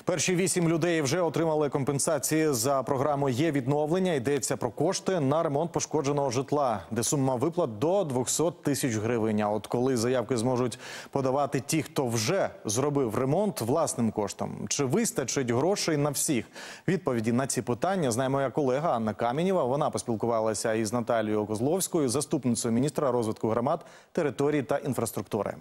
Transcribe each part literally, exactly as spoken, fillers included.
Перші вісім людей вже отримали компенсації за програмою «Є відновлення». Йдеться про кошти на ремонт пошкодженого житла, де сума виплат до двохсот тисяч гривень. А от коли заявки зможуть подавати ті, хто вже зробив ремонт власним коштом? Чи вистачить грошей на всіх? Відповіді на ці питання знає моя колега Анна Каменєва. Вона поспілкувалася із Наталією Козловською, заступницею міністра розвитку громад, території та інфраструктури.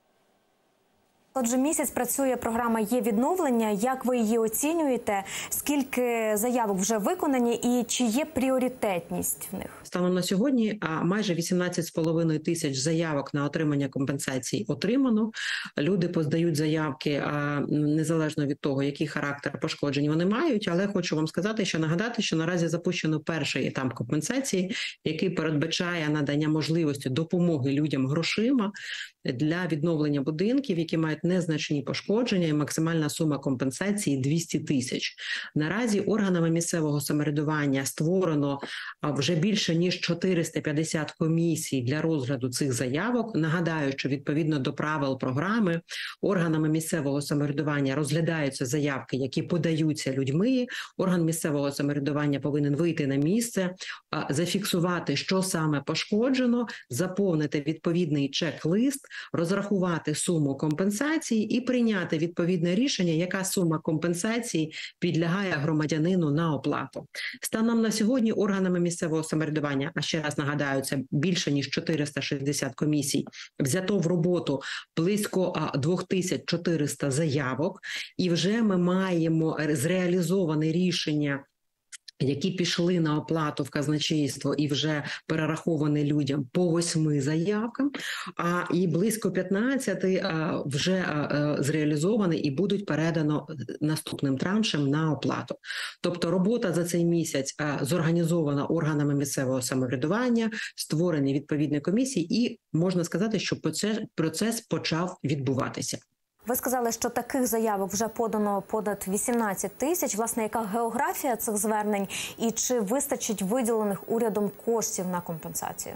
Отже, місяць працює програма «Є відновлення». Як ви її оцінюєте? Скільки заявок вже виконані і чи є пріоритетність в них? Станом на сьогодні майже вісімнадцять з половиною тисяч заявок на отримання компенсацій отримано. Люди подають заявки незалежно від того, який характер пошкоджень вони мають. Але хочу вам сказати, що нагадати, що наразі запущено перший етап компенсації, який передбачає надання можливості допомоги людям грошима для відновлення будинків, які мають незначні пошкодження, і максимальна сума компенсації двісті тисяч. Наразі органами місцевого самоврядування створено вже більше ніж чотириста п'ятдесят комісій для розгляду цих заявок. Нагадаю, що відповідно до правил програми органами місцевого самоврядування розглядаються заявки, які подаються людьми. Орган місцевого самоврядування повинен вийти на місце, зафіксувати, що саме пошкоджено, заповнити відповідний чек-лист, розрахувати суму компенсації і прийняти відповідне рішення, яка сума компенсації підлягає громадянину на оплату. Станом на сьогодні органами місцевого самоврядування, а ще раз нагадаю, це більше ніж чотириста шістдесят комісій, взято в роботу близько дві тисячі чотириста заявок, і вже ми маємо зреалізоване рішення, які пішли на оплату в казначейство і вже перераховані людям по восьми заявкам, а і близько п'ятнадцяти а, вже а, зреалізовані і будуть передано наступним траншем на оплату. Тобто робота за цей місяць а, зорганізована органами місцевого самоврядування, створені відповідні комісії, і можна сказати, що процес, процес почав відбуватися. Ви сказали, що таких заявок вже подано понад вісімнадцять тисяч. Власне, яка географія цих звернень і чи вистачить виділених урядом коштів на компенсацію?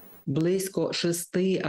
Близько шести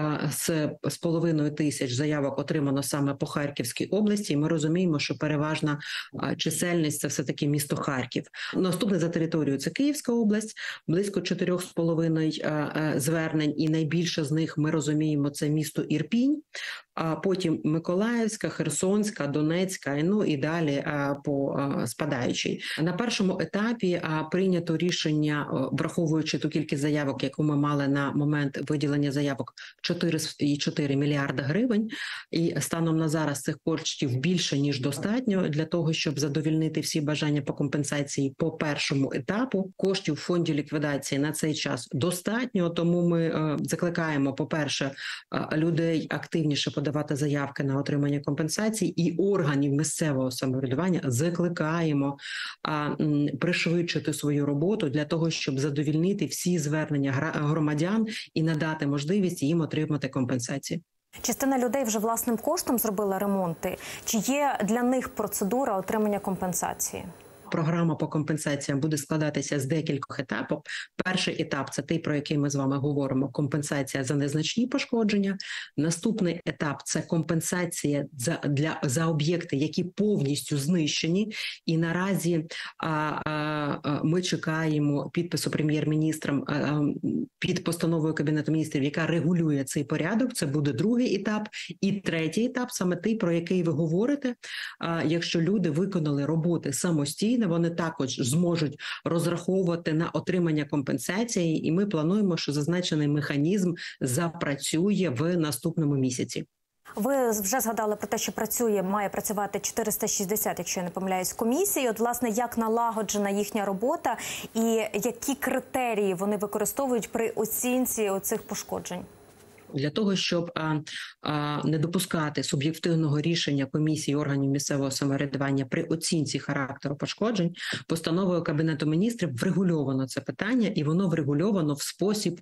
з половиною тисяч заявок отримано саме по Харківській області. І ми розуміємо, що переважна чисельність – це все-таки місто Харків. Наступне за територією – це Київська область, близько чотирьох з половиною звернень, і найбільше з них, ми розуміємо, це місто Ірпінь, а потім Миколаївська, Херсонська, Донецька, ну і далі по спадаючій. На першому етапі прийнято рішення, враховуючи ту кількість заявок, яку ми мали на момент виділення заявок, чотири цілих чотири мільярда гривень, і станом на зараз цих коштів більше ніж достатньо для того, щоб задовольнити всі бажання по компенсації по першому етапу. Коштів в фонді ліквідації на цей час достатньо, тому ми е, закликаємо, по-перше, е, людей активніше подавати заявки на отримання компенсацій, і органів місцевого самоврядування закликаємо е, м, пришвидшити свою роботу для того, щоб задовольнити всі звернення громадян і надати можливість їм отримати компенсацію. Частина людей вже власним коштом зробила ремонти. Чи є для них процедура отримання компенсації? Програма по компенсаціям буде складатися з декількох етапів. Перший етап – це той, про який ми з вами говоримо, компенсація за незначні пошкодження. Наступний етап – це компенсація за, для, за об'єкти, які повністю знищені. І наразі а, а, ми чекаємо підпису прем'єр-міністром а, під постановою Кабінету міністрів, яка регулює цей порядок. Це буде другий етап. І третій етап – саме той, про який ви говорите. А, якщо люди виконали роботи самостійно, вони також зможуть розраховувати на отримання компенсації, і ми плануємо, що зазначений механізм запрацює в наступному місяці. Ви вже згадали про те, що працює, має працювати чотириста шістдесят, якщо я не помиляюсь, комісій. От, власне, як налагоджена їхня робота і які критерії вони використовують при оцінці оцих пошкоджень? Для того, щоб а, а, не допускати суб'єктивного рішення комісії органів місцевого самоврядування при оцінці характеру пошкоджень, постановою Кабінету міністрів врегульовано це питання, і воно врегульовано в спосіб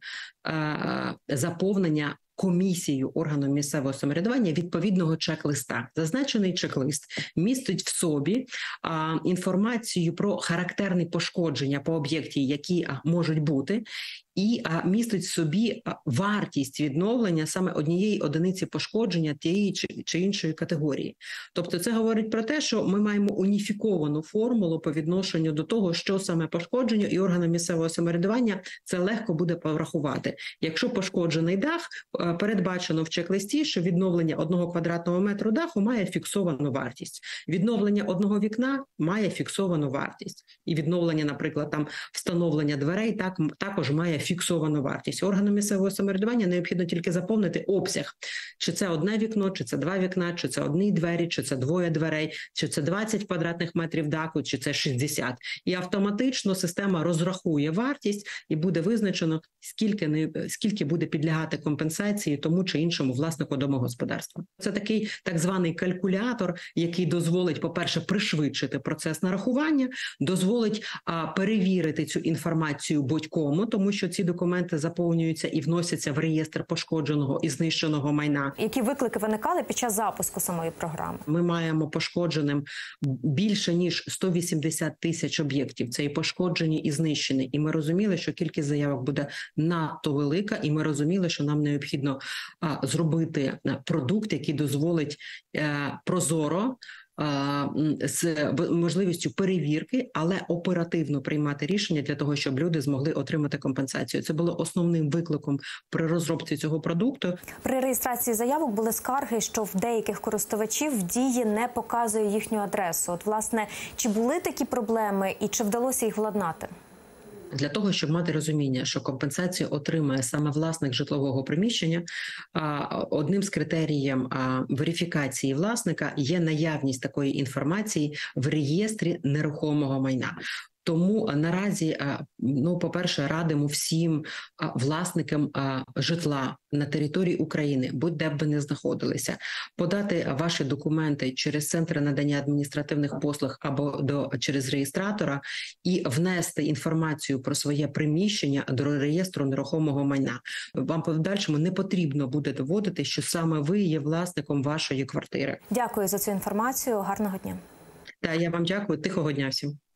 а, заповнення комісією органу місцевого самоврядування відповідного чек-листа. Зазначений чек-лист містить в собі а, інформацію про характерні пошкодження по об'єкті, які а, можуть бути, і а, містить в собі а, вартість відновлення саме однієї одиниці пошкодження тієї чи, чи іншої категорії. Тобто це говорить про те, що ми маємо уніфіковану формулу по відношенню до того, що саме пошкодження, і органам місцевого самоврядування це легко буде порахувати. Якщо пошкоджений дах, а, передбачено в чек-листі, що відновлення одного квадратного метру даху має фіксовану вартість. Відновлення одного вікна має фіксовану вартість. І відновлення, наприклад, там встановлення дверей так, також має фіксовану вартість. Органам місцевого самоврядування необхідно тільки заповнити обсяг. Чи це одне вікно, чи це два вікна, чи це одні двері, чи це двоє дверей, чи це двадцять квадратних метрів даху, чи це шістдесят. І автоматично система розрахує вартість і буде визначено, скільки, не, скільки буде підлягати компенсації тому чи іншому власнику домогосподарства. Це такий так званий калькулятор, який дозволить, по-перше, пришвидшити процес нарахування, дозволить а, перевірити цю інформацію будь-кому, тому що ці документи заповнюються і вносяться в реєстр пошкодженого і знищеного майна. Які виклики виникали під час запуску самої програми? Ми маємо пошкодженим більше ніж сто вісімдесят тисяч об'єктів. Це і пошкоджені, і знищені. І ми розуміли, що кількість заявок буде надто велика, і ми розуміли, що нам необхідно а, зробити продукт, який дозволить а, прозоро, з можливістю перевірки, але оперативно приймати рішення для того, щоб люди змогли отримати компенсацію. Це було основним викликом при розробці цього продукту. При реєстрації заявок були скарги, що в деяких користувачів в дії не показує їхню адресу. От, власне, чи були такі проблеми і чи вдалося їх владнати? Для того, щоб мати розуміння, що компенсацію отримає саме власник житлового приміщення, одним з критеріїв верифікації власника є наявність такої інформації в реєстрі нерухомого майна. Тому наразі, ну, по-перше, радимо всім власникам житла на території України, будь-де б ви не знаходилися, подати ваші документи через центри надання адміністративних послуг або до, через реєстратора і внести інформацію про своє приміщення до реєстру нерухомого майна. Вам по подальшому не потрібно буде доводити, що саме ви є власником вашої квартири. Дякую за цю інформацію. Гарного дня. Та я вам дякую. Тихого дня всім.